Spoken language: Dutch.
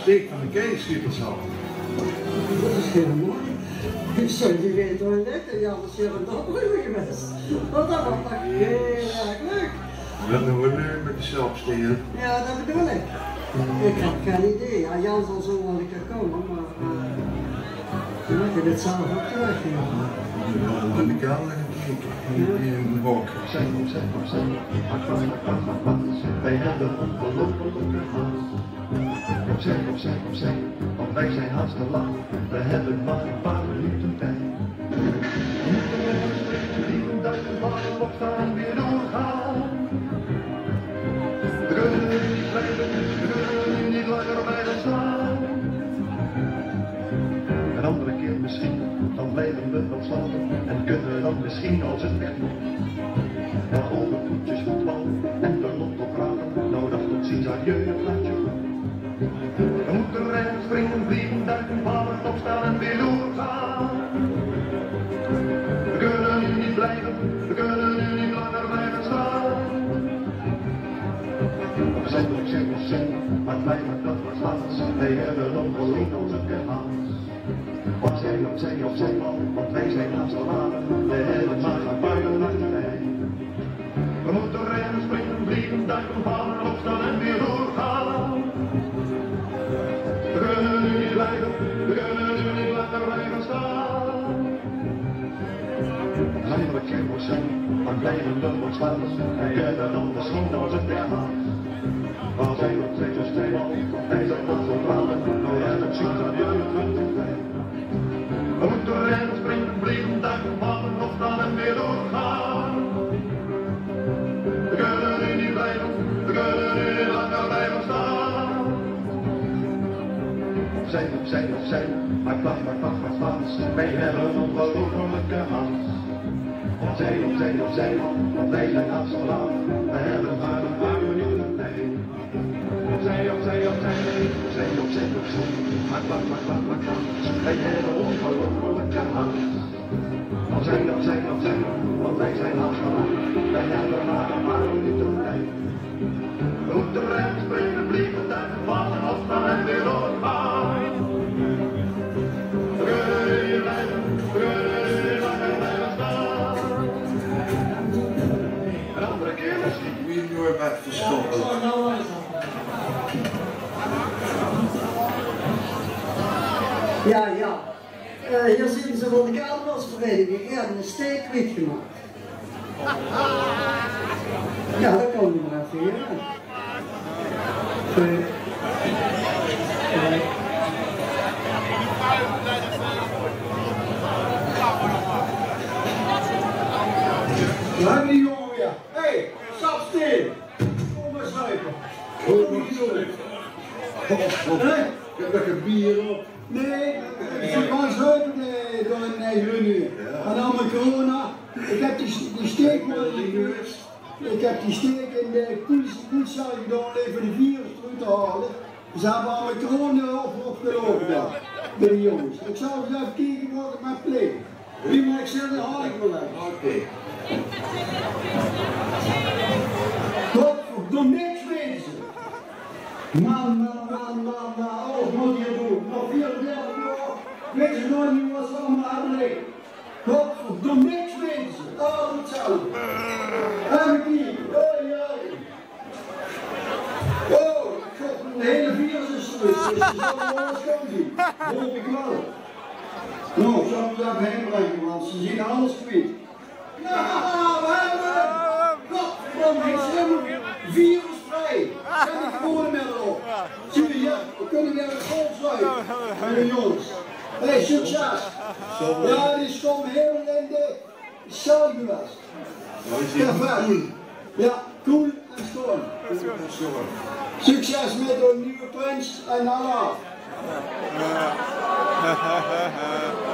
steek van de keizerschip zo. Dat is helemaal mooi. Ik zou niet weten hoe het is, ja, dat is heel erg leuk geweest. Want dat was toch heel erg leuk. Dat doen we nu met de zelfsteden. Ja, dat bedoel ik. Ik heb geen idee. Ja, Jan zal zo wel een keer komen, maar je moet je dit zelf ook terug. In de kamer in de wolk. Wij hebben ongelofelijke haast. Opzij, want wij zijn haast te laat. We hebben maar een paar minuten tijd. We moeten met een sprint 10.000 mannen opstaan en weer doorgaan. We kunnen niet blijven, we kunnen niet langer blijven staan. Een andere keer misschien, dan blijven we wel slapen en kunnen we dan misschien als het echt moet. Maar over voetjes voetbal en de lotto praten, nou dag tot ziens, adieu, het laatje. We moeten rennen, springen, vliegen, duiken, vallen, opstaan en weer doorgaan. We kunnen nu niet blijven, we kunnen nu niet langer blijven staan. We zijn, maar het lijkt me dat was laatst. Wij hebben ongelofelijke haast. Opzij, man, want wij zijn haast te laat. We hebben maar een paar minuten tijd. We moeten rennen, springen, vliegen, duiken, vallen, opstaan en weer doorgaan. We kunnen nu niet blijven, we kunnen nu niet langer blijven staan. Eindelijk geen procent, maar blijven we nog staan. En kunnen dan misschien als het weer gaat. Waar zijn we twee man, wij zijn nog zo praten. Nou ja, dat ziet er weer uit de tijd. We moeten rennen, springen, vliegen, duiken, vallen, opstaan en weer doorgaan. We kunnen nu niet blijven, we kunnen nu niet langer blijven staan. Opzij, maar wacht, wij hebben een ongelofelijke haast. Opzij, want wij zijn haast te laat. We hebben maar een paar minuten tijd. Opzij, maar wacht, wij hebben ongelofelijke haast. Opzij, want wij zijn haast te laat. Wij hebben maar een paar minuten tijd. We moeten rennen, springen, vliegen, duiken, vallen, opstaan en weer doorgaan. We kunnen nu niet blijven, we kunnen nu niet langer blijven staan. Een andere keer misschien. Wie nu met verstoppen. Ja. Hier zien ze van de carnavalsvereniging. Die hebben een steekwiet gemaakt. Ja, dat kan niet maar even hier. Lang die jongen weer. Hé, stap stil. Kom maar zuipen. Kom niet zo. Ik heb lekker bier op. Nee, ze gaan zuipen door een junio. En dan met corona. Ik heb die steek geweest. Ik heb die steek in de koelcel gedaan even de virus terug te halen. Ze hebben al met corona opgelopen daar. Bij de jongens. Ik zal eens even kijken wat ik met pleeg. Wie moet ik zelf haal ik wel leggen? Oké. Godverdomme niks weten ze. Man, alles moet je doen. Nog 34 jaar, weet je nooit niet wat ze allemaal hebben. Godverdomme niks weten ze. Alles hetzelfde. Even kijken, Oh, god, de hele virus is terug. Dus ze zullen alles gaan zien. Hoop ik wel. Nou, ik zal hem even heen brengen, want ze zien alles kwijt. Ja, we hebben het! Godverdomme, ik zeg virusvrij! Zet ik gewoon met erop. Zie je, ja, we kunnen weer een golf zuigen. Met de jongens. Hé, succes! Ja, die is gewoon heel in de cel geweest. Perfect. Ja, cool en storm. Succes met de nieuwe prins en Allah.